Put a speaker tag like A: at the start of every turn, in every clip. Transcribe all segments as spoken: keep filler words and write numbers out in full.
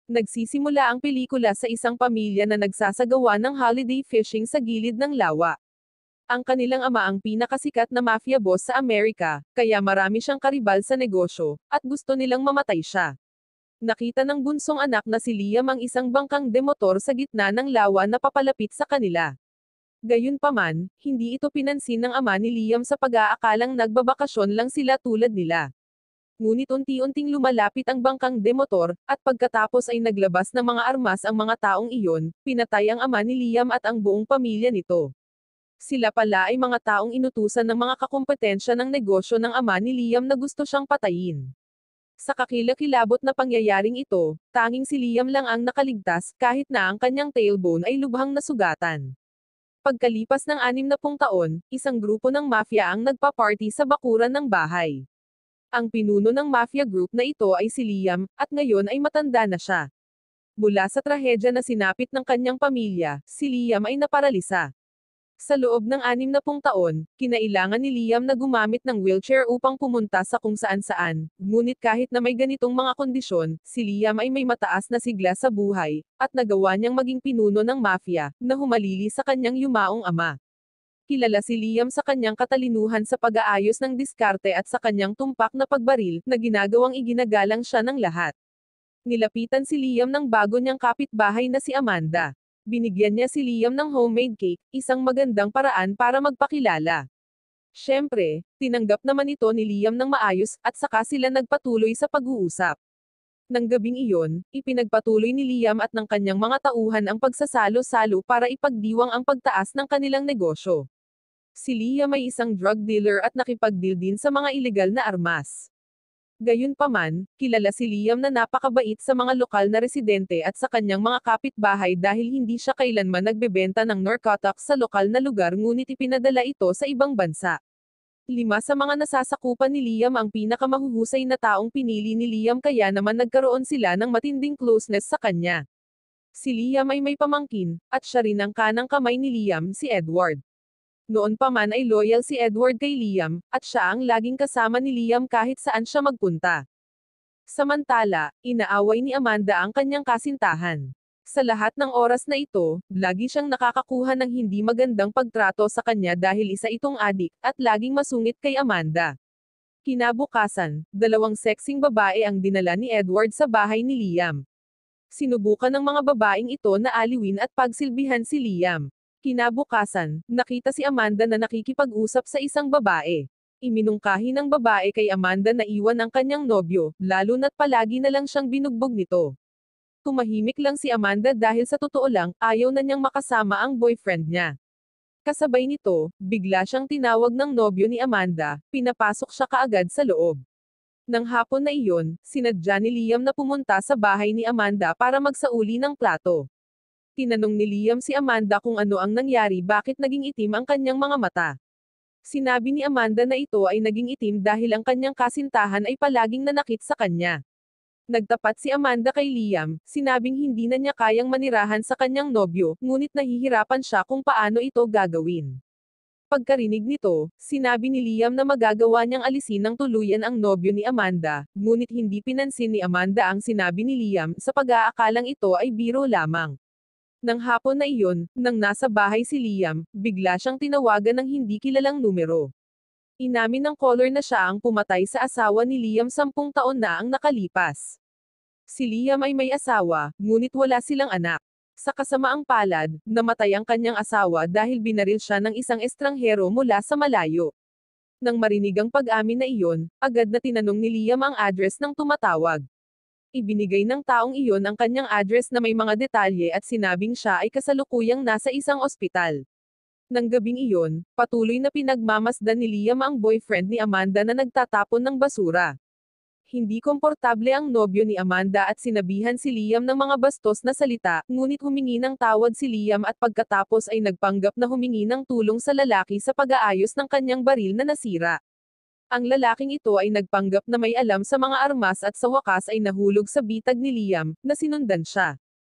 A: Nagsisimula ang pelikula sa isang pamilya na nagsasagawa ng holiday fishing sa gilid ng lawa. Ang kanilang ama ang pinakasikat na mafia boss sa Amerika, kaya marami siyang karibal sa negosyo, at gusto nilang mamatay siya. Nakita ng bunsong anak na si Liam ang isang bangkang demotor sa gitna ng lawa na papalapit sa kanila. Gayunpaman, hindi ito pinansin ng ama ni Liam sa pag-aakalang nagbabakasyon lang sila tulad nila. Ngunit unti-unting lumalapit ang bangkang demotor, at pagkatapos ay naglabas ng mga armas ang mga taong iyon, pinatay ang ama ni Liam at ang buong pamilya nito. Sila pala ay mga taong inutusan ng mga kakumpetensya ng negosyo ng ama ni Liam na gusto siyang patayin. Sa kakilakilabot na pangyayaring ito, tanging si Liam lang ang nakaligtas, kahit na ang kanyang tailbone ay lubhang nasugatan. Pagkalipas ng anim na pung taon, isang grupo ng mafia ang nagpa-party sa bakuran ng bahay. Ang pinuno ng mafia group na ito ay si Liam, at ngayon ay matanda na siya. Mula sa trahedya na sinapit ng kanyang pamilya, si Liam ay naparalisa. Sa loob ng anim na pung taon, kinailangan ni Liam na gumamit ng wheelchair upang pumunta sa kung saan-saan, ngunit kahit na may ganitong mga kondisyon, si Liam ay may mataas na sigla sa buhay, at nagawa niyang maging pinuno ng mafia, na humalili sa kanyang yumaong ama. Kilala si Liam sa kanyang katalinuhan sa pag-aayos ng diskarte at sa kanyang tumpak na pagbaril, na ginagawang iginagalang siya ng lahat. Nilapitan si Liam ng bago niyang kapitbahay na si Amanda. Binigyan niya si Liam ng homemade cake, isang magandang paraan para magpakilala. Siyempre, tinanggap naman ito ni Liam ng maayos, at saka sila nagpatuloy sa pag-uusap. Nang gabing iyon, ipinagpatuloy ni Liam at ng kanyang mga tauhan ang pagsasalo-salo para ipagdiwang ang pagtaas ng kanilang negosyo. Si Liam ay isang drug dealer at nakipagdeal din sa mga ilegal na armas. Gayunpaman, kilala si Liam na napakabait sa mga lokal na residente at sa kanyang mga kapitbahay dahil hindi siya kailanman nagbebenta ng narcotics sa lokal na lugar ngunit ipinadala ito sa ibang bansa. Lima sa mga nasasakupan ni Liam ang pinakamahuhusay na taong pinili ni Liam kaya naman nagkaroon sila ng matinding closeness sa kanya. Si Liam ay may pamangkin, at siya rin ang kanang kamay ni Liam, si Edward. Noon pa man ay loyal si Edward kay Liam, at siya ang laging kasama ni Liam kahit saan siya magpunta. Samantala, inaaway ni Amanda ang kanyang kasintahan. Sa lahat ng oras na ito, lagi siyang nakakakuha ng hindi magandang pagtrato sa kanya dahil isa itong adik, at laging masungit kay Amanda. Kinabukasan, dalawang sexing babae ang dinala ni Edward sa bahay ni Liam. Sinubukan ng mga babaeng ito na aliwin at pagsilbihan si Liam. Kinabukasan, nakita si Amanda na nakikipag-usap sa isang babae. Iminungkahi ng babae kay Amanda na iwan ang kanyang nobyo, lalo na't palagi na lang siyang binugbog nito. Tumahimik lang si Amanda dahil sa totoo lang, ayaw na niyang makasama ang boyfriend niya. Kasabay nito, bigla siyang tinawag ng nobyo ni Amanda, pinapasok siya kaagad sa loob. Nang hapon na iyon, sinadya ni Liam na pumunta sa bahay ni Amanda para magsauli ng plato. Tinanong ni Liam si Amanda kung ano ang nangyari bakit naging itim ang kanyang mga mata. Sinabi ni Amanda na ito ay naging itim dahil ang kanyang kasintahan ay palaging nanakit sa kanya. Nagtapat si Amanda kay Liam, sinabing hindi na niya kayang manirahan sa kanyang nobyo, ngunit nahihirapan siya kung paano ito gagawin. Pagkarinig nito, sinabi ni Liam na magagawa niyang alisin ng tuluyan ang nobyo ni Amanda, ngunit hindi pinansin ni Amanda ang sinabi ni Liam sa pag-aakalang ito ay biro lamang. Nang hapon na iyon, nang nasa bahay si Liam, bigla siyang tinawagan ng hindi kilalang numero. Inamin ng caller na siya ang pumatay sa asawa ni Liam sampung taon na ang nakalipas. Si Liam ay may asawa, ngunit wala silang anak. Sa kasamaang palad, namatay ang kanyang asawa dahil binaril siya ng isang estranghero mula sa malayo. Nang marinig ang pag-amin na iyon, agad na tinanong ni Liam ang address ng tumatawag. Ibinigay ng taong iyon ang kanyang address na may mga detalye at sinabing siya ay kasalukuyang nasa isang ospital. Nang gabing iyon, patuloy na pinagmamasdan ni Liam ang boyfriend ni Amanda na nagtatapon ng basura. Hindi komportable ang nobyo ni Amanda at sinabihan si Liam ng mga bastos na salita, ngunit humingi ng tawad si Liam at pagkatapos ay nagpanggap na humingi ng tulong sa lalaki sa pag-aayos ng kanyang baril na nasira. Ang lalaking ito ay nagpanggap na may alam sa mga armas at sa wakas ay nahulog sa bitag ni Liam, na sinundan siya.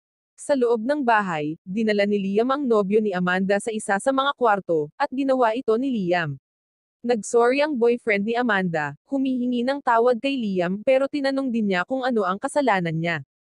A: Sa loob ng bahay, dinala ni Liam ang nobyo ni Amanda sa isa sa mga kwarto, at ginawa ito ni Liam. Nagsorry ang boyfriend ni Amanda, humihingi ng tawad kay Liam pero tinanong din niya kung ano ang kasalanan niya.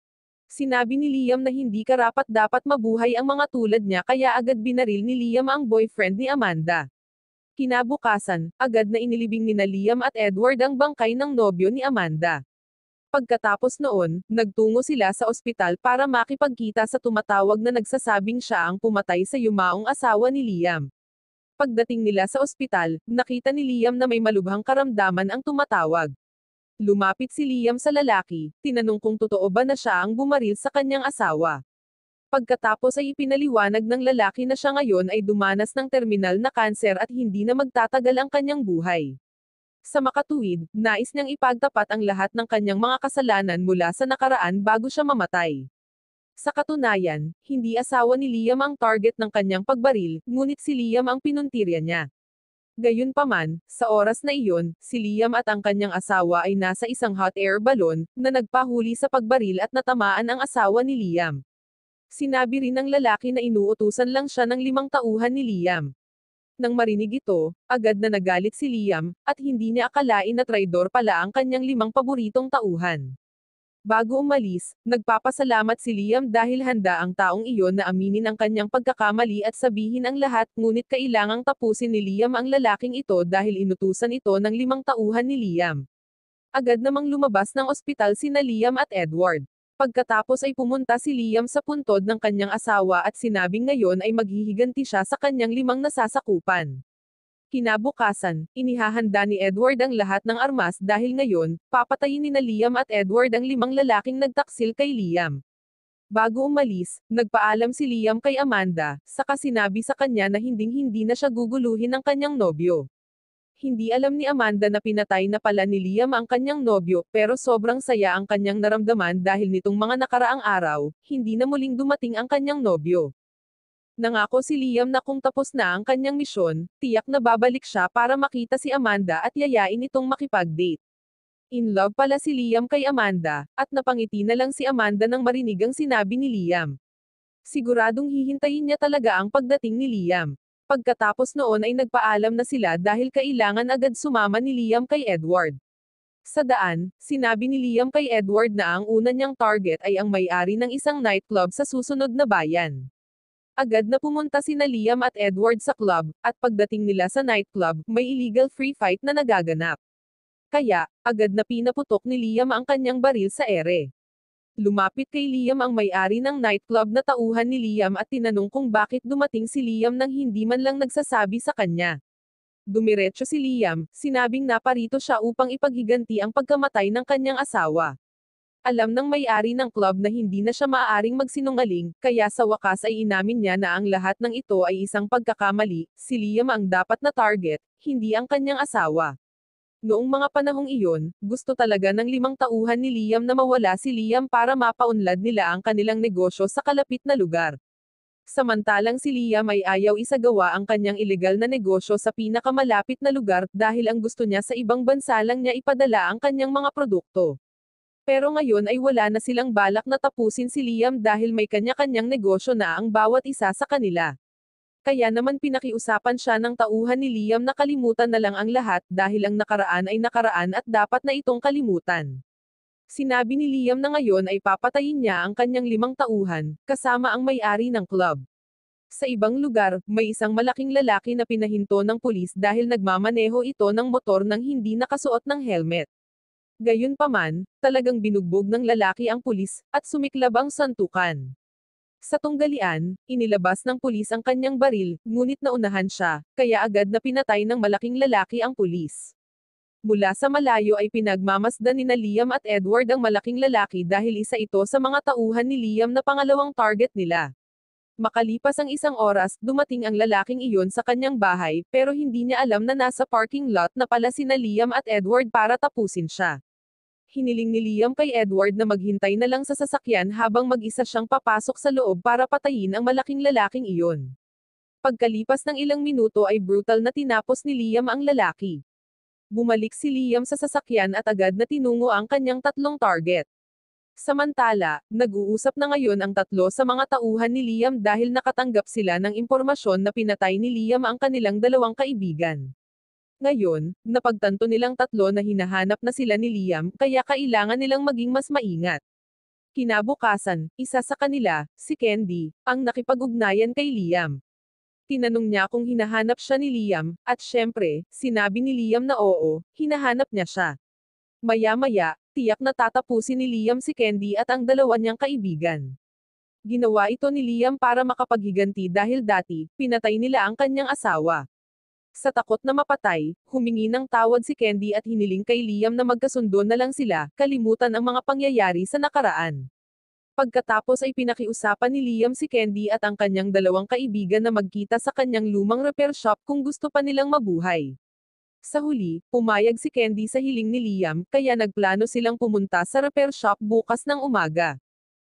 A: Sinabi ni Liam na hindi karapat-dapat mabuhay ang mga tulad niya kaya agad binaril ni Liam ang boyfriend ni Amanda. Kinabukasan, agad na inilibing nina Liam at Edward ang bangkay ng nobyo ni Amanda. Pagkatapos noon, nagtungo sila sa ospital para makipagkita sa tumatawag na nagsasabing siya ang pumatay sa yumaong asawa ni Liam. Pagdating nila sa ospital, nakita ni Liam na may malubhang karamdaman ang tumatawag. Lumapit si Liam sa lalaki, tinanong kung totoo ba na siya ang bumaril sa kanyang asawa. Pagkatapos ay ipinaliwanag ng lalaki na siya ngayon ay dumanas ng terminal na kanser at hindi na magtatagal ang kanyang buhay. Sa makatuwid, nais niyang ipagtapat ang lahat ng kanyang mga kasalanan mula sa nakaraan bago siya mamatay. Sa katunayan, hindi asawa ni Liam ang target ng kanyang pagbaril, ngunit si Liam ang pinuntirya niya. Gayunpaman, sa oras na iyon, si Liam at ang kanyang asawa ay nasa isang hot air balloon, na nagpahuli sa pagbaril at natamaan ang asawa ni Liam. Sinabi rin ng lalaki na inuutusan lang siya ng limang tauhan ni Liam. Nang marinig ito, agad na nagalit si Liam, at hindi niya akalain na traidor pala ang kanyang limang paboritong tauhan. Bago umalis, nagpapasalamat si Liam dahil handa ang taong iyon na aminin ang kanyang pagkakamali at sabihin ang lahat, ngunit kailangang tapusin ni Liam ang lalaking ito dahil inutusan ito ng limang tauhan ni Liam. Agad namang lumabas ng ospital sina Liam at Edward. Pagkatapos ay pumunta si Liam sa puntod ng kanyang asawa at sinabing ngayon ay maghihiganti siya sa kanyang limang nasasakupan. Kinabukasan, inihahanda ni Edward ang lahat ng armas dahil ngayon, papatayin ni na Liam at Edward ang limang lalaking nagtaksil kay Liam. Bago umalis, nagpaalam si Liam kay Amanda, saka sinabi sa kanya na hinding-hindi na siya guguluhin ng kanyang nobyo. Hindi alam ni Amanda na pinatay na pala ni Liam ang kanyang nobyo, pero sobrang saya ang kanyang naramdaman dahil nitong mga nakaraang araw, hindi na muling dumating ang kanyang nobyo. Nangako si Liam na kung tapos na ang kanyang misyon, tiyak na babalik siya para makita si Amanda at yayain itong makipag-date. In love pala si Liam kay Amanda, at napangiti na lang si Amanda nang marinig ang sinabi ni Liam. Siguradong hihintayin niya talaga ang pagdating ni Liam. Pagkatapos noon ay nagpaalam na sila dahil kailangan agad sumama ni Liam kay Edward. Sa daan, sinabi ni Liam kay Edward na ang una niyang target ay ang may-ari ng isang nightclub sa susunod na bayan. Agad na pumunta sina Liam at Edward sa club, at pagdating nila sa nightclub, may illegal free fight na nagaganap. Kaya, agad na pinaputok ni Liam ang kanyang baril sa ere. Lumapit kay Liam ang may-ari ng nightclub na tauhan ni Liam at tinanong kung bakit dumating si Liam nang hindi man lang nagsasabi sa kanya. Dumiretso si Liam, sinabing naparito siya upang ipaghiganti ang pagkamatay ng kanyang asawa. Alam ng may-ari ng club na hindi na siya maaaring magsinungaling, kaya sa wakas ay inamin niya na ang lahat ng ito ay isang pagkakamali, si Liam ang dapat na target, hindi ang kanyang asawa. Noong mga panahong iyon, gusto talaga ng limang tauhan ni Liam na mawala si Liam para mapaunlad nila ang kanilang negosyo sa kalapit na lugar. Samantalang si Liam ay ayaw isagawa ang kanyang ilegal na negosyo sa pinakamalapit na lugar dahil ang gusto niya sa ibang bansa lang niya ipadala ang kanyang mga produkto. Pero ngayon ay wala na silang balak na tapusin si Liam dahil may kanya-kanyang negosyo na ang bawat isa sa kanila. Kaya naman pinakiusapan siya ng tauhan ni Liam na kalimutan na lang ang lahat dahil ang nakaraan ay nakaraan at dapat na itong kalimutan. Sinabi ni Liam na ngayon ay papatayin niya ang kanyang limang tauhan, kasama ang may-ari ng club. Sa ibang lugar, may isang malaking lalaki na pinahinto ng pulis dahil nagmamaneho ito ng motor nang hindi nakasuot ng helmet. Gayunpaman, talagang binugbog ng lalaki ang pulis, at sumiklab ang santukan. Sa tunggalian, inilabas ng pulis ang kanyang baril, ngunit naunahan siya, kaya agad na pinatay ng malaking lalaki ang pulis. Mula sa malayo ay pinagmamasdan nina Liam at Edward ang malaking lalaki dahil isa ito sa mga tauhan ni Liam na pangalawang target nila. Makalipas ang isang oras, dumating ang lalaking iyon sa kanyang bahay, pero hindi niya alam na nasa parking lot na pala sina Liam at Edward para tapusin siya. Hiniling ni Liam kay Edward na maghintay na lang sa sasakyan habang mag-isa siyang papasok sa loob para patayin ang malaking lalaking iyon. Pagkalipas ng ilang minuto ay brutal na tinapos ni Liam ang lalaki. Bumalik si Liam sa sasakyan at agad na tinungo ang kanyang tatlong target. Samantala, nag-uusap na ngayon ang tatlo sa mga tauhan ni Liam dahil nakatanggap sila ng impormasyon na pinatay ni Liam ang kanilang dalawang kaibigan. Ngayon, napagtanto nilang tatlo na hinahanap na sila ni Liam, kaya kailangan nilang maging mas maingat. Kinabukasan, isa sa kanila, si Candy, ang nakipag-ugnayan kay Liam. Tinanong niya kung hinahanap siya ni Liam, at syempre, sinabi ni Liam na oo, hinahanap niya siya. Maya-maya, tiyak na tatapusin ni Liam si Candy at ang dalawa niyang kaibigan. Ginawa ito ni Liam para makapaghiganti dahil dati, pinatay nila ang kanyang asawa. Sa takot na mapatay, humingi ng tawad si Candy at hiniling kay Liam na magkasundo na lang sila, kalimutan ang mga pangyayari sa nakaraan. Pagkatapos ay pinakiusapan ni Liam si Candy at ang kanyang dalawang kaibigan na magkita sa kanyang lumang repair shop kung gusto pa nilang mabuhay. Sa huli, pumayag si Candy sa hiling ni Liam, kaya nagplano silang pumunta sa repair shop bukas ng umaga.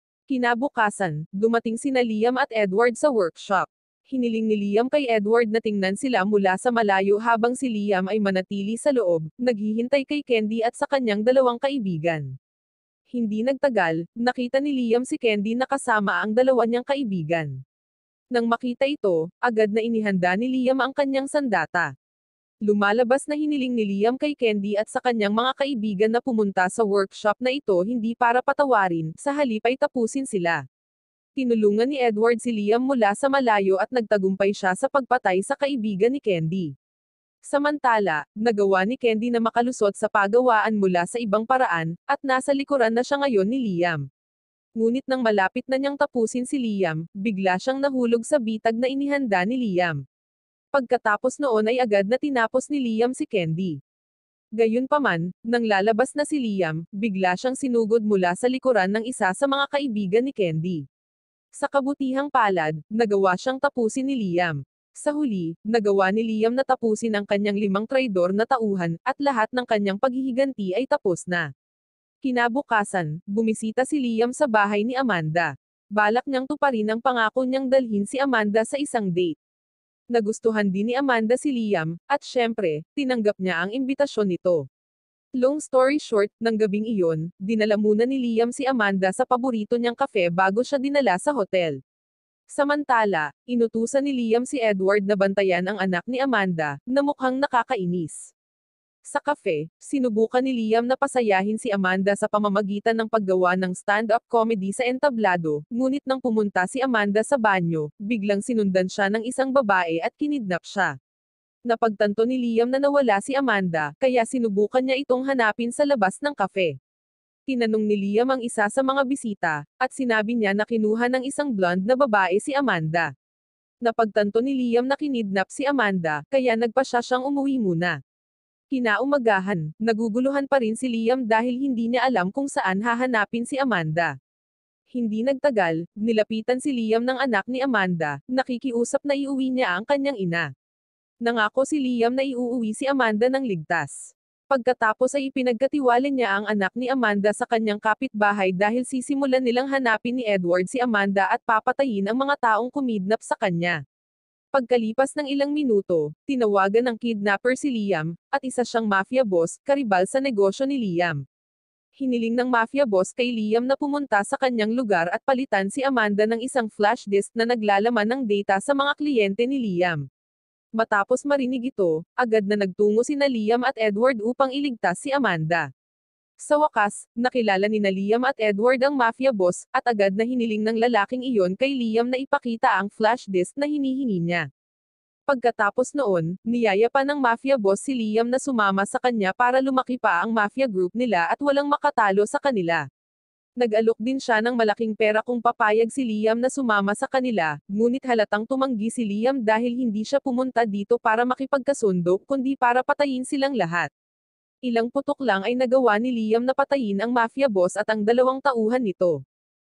A: Kinabukasan, dumating sina Liam at Edward sa workshop. Hiniling ni Liam kay Edward na tingnan sila mula sa malayo habang si Liam ay manatili sa loob, naghihintay kay Candy at sa kanyang dalawang kaibigan. Hindi nagtagal, nakita ni Liam si Candy na kasama ang dalawa niyang kaibigan. Nang makita ito, agad na inihanda ni Liam ang kanyang sandata. Lumalabas na hiniling ni Liam kay Candy at sa kanyang mga kaibigan na pumunta sa workshop na ito hindi para patawarin, sa halip ay tapusin sila. Tinulungan ni Edward si Liam mula sa malayo at nagtagumpay siya sa pagpatay sa kaibigan ni Candy. Samantala, nagawa ni Candy na makalusot sa pagawaan mula sa ibang paraan, at nasa likuran na siya ngayon ni Liam. Ngunit nang malapit na niyang tapusin si Liam, bigla siyang nahulog sa bitag na inihanda ni Liam. Pagkatapos noon ay agad na tinapos ni Liam si Candy. Gayunpaman, nang lalabas na si Liam, bigla siyang sinugod mula sa likuran ng isa sa mga kaibigan ni Candy. Sa kabutihang palad, nagawa siyang tapusin ni Liam. Sa huli, nagawa ni Liam na tapusin ang kanyang limang traidor na tauhan, at lahat ng kanyang paghihiganti ay tapos na. Kinabukasan, bumisita si Liam sa bahay ni Amanda. Balak niyang tuparin ang pangako niyang dalhin si Amanda sa isang date. Nagustuhan din ni Amanda si Liam, at syempre, tinanggap niya ang imbitasyon nito. Long story short, ng gabing iyon, dinala muna ni Liam si Amanda sa paborito niyang kafe bago siya dinala sa hotel. Samantala, inutusan ni Liam si Edward na bantayan ang anak ni Amanda, na mukhang nakakainis. Sa kafe, sinubukan ni Liam na pasayahin si Amanda sa pamamagitan ng paggawa ng stand-up comedy sa entablado, ngunit nang pumunta si Amanda sa banyo, biglang sinundan siya ng isang babae at kinidnap siya. Napagtanto ni Liam na nawala si Amanda, kaya sinubukan niya itong hanapin sa labas ng kafe. Tinanong ni Liam ang isa sa mga bisita, at sinabi niya na kinuha ng isang blonde na babae si Amanda. Napagtanto ni Liam na kinidnap si Amanda, kaya nagpa siya siyang umuwi muna. Kinaumagahan, naguguluhan pa rin si Liam dahil hindi niya alam kung saan hahanapin si Amanda. Hindi nagtagal, nilapitan si Liam ng anak ni Amanda, nakikiusap na iuwi niya ang kanyang ina. Nangako si Liam na iuuwi si Amanda ng ligtas. Pagkatapos ay ipinagkatiwala niya ang anak ni Amanda sa kanyang kapitbahay dahil sisimulan nilang hanapin ni Edward si Amanda at papatayin ang mga taong kumidnap sa kanya. Pagkalipas ng ilang minuto, tinawagan ng kidnapper si Liam, at isa siyang mafia boss, karibal sa negosyo ni Liam. Hiniling ng mafia boss kay Liam na pumunta sa kanyang lugar at palitan si Amanda ng isang flash disk na naglalaman ng data sa mga kliyente ni Liam. Matapos marinig ito, agad na nagtungo sina Liam at Edward upang iligtas si Amanda. Sa wakas, nakilala ni na Liam at Edward ang mafia boss, at agad na hiniling ng lalaking iyon kay Liam na ipakita ang flash disk na hinihingi niya. Pagkatapos noon, niyaya pa ng mafia boss si Liam na sumama sa kanya para lumaki pa ang mafia group nila at walang makatalo sa kanila. Nag-alok din siya ng malaking pera kung papayag si Liam na sumama sa kanila, ngunit halatang tumanggi si Liam dahil hindi siya pumunta dito para makipagkasundo kundi para patayin silang lahat. Ilang putok lang ay nagawa ni Liam na patayin ang mafia boss at ang dalawang tauhan nito.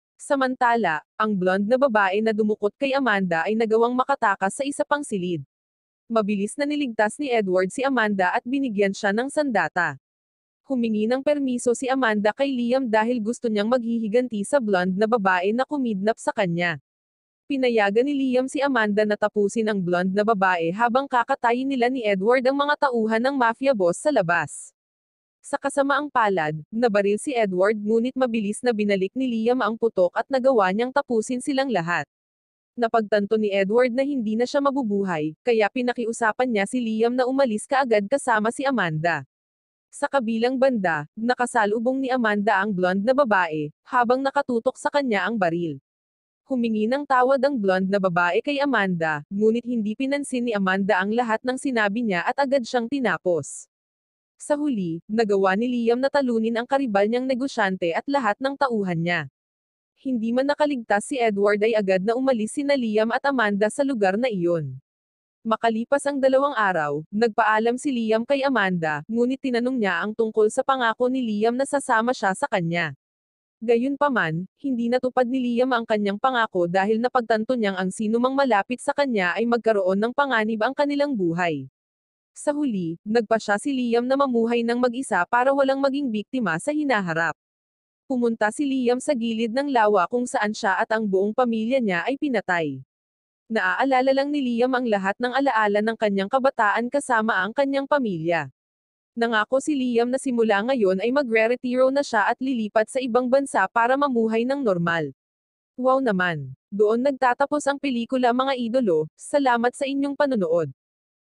A: Samantala, ang blonde na babae na dumukot kay Amanda ay nagawang makatakas sa isa pang silid. Mabilis na niligtas ni Edward si Amanda at binigyan siya ng sandata. Humingi ng permiso si Amanda kay Liam dahil gusto niyang maghihiganti sa blonde na babae na kumidnap sa kanya. Pinayagan ni Liam si Amanda na tapusin ang blonde na babae habang kakatayin nila ni Edward ang mga tauhan ng mafia boss sa labas. Sa kasamaang palad, nabaril si Edward ngunit mabilis na binalik ni Liam ang putok at nagawa niyang tapusin silang lahat. Napagtanto ni Edward na hindi na siya mabubuhay, kaya pinakiusapan niya si Liam na umalis kaagad kasama si Amanda. Sa kabilang banda, nakasalubong ni Amanda ang blonde na babae, habang nakatutok sa kanya ang baril. Humingi ng tawad ang blonde na babae kay Amanda, ngunit hindi pinansin ni Amanda ang lahat ng sinabi niya at agad siyang tinapos. Sa huli, nagawa ni Liam na talunin ang karibal niyang negosyante at lahat ng tauhan niya. Hindi man nakaligtas si Edward ay agad na umalis sina Liam at Amanda sa lugar na iyon. Makalipas ang dalawang araw, nagpaalam si Liam kay Amanda, ngunit tinanong niya ang tungkol sa pangako ni Liam na sasama siya sa kanya. Gayunpaman, hindi natupad ni Liam ang kanyang pangako dahil napagtanto niyang ang sinumang malapit sa kanya ay magkaroon ng panganib ang kanilang buhay. Sa huli, nagpasya si Liam na mamuhay ng mag-isa para walang maging biktima sa hinaharap. Pumunta si Liam sa gilid ng lawa kung saan siya at ang buong pamilya niya ay pinatay. Naaalala lang ni Liam ang lahat ng alaala ng kanyang kabataan kasama ang kanyang pamilya. Nangako si Liam na simula ngayon ay magre-retiro na siya at lilipat sa ibang bansa para mamuhay ng normal. Wow naman! Doon nagtatapos ang pelikula mga idolo, salamat sa inyong panonood.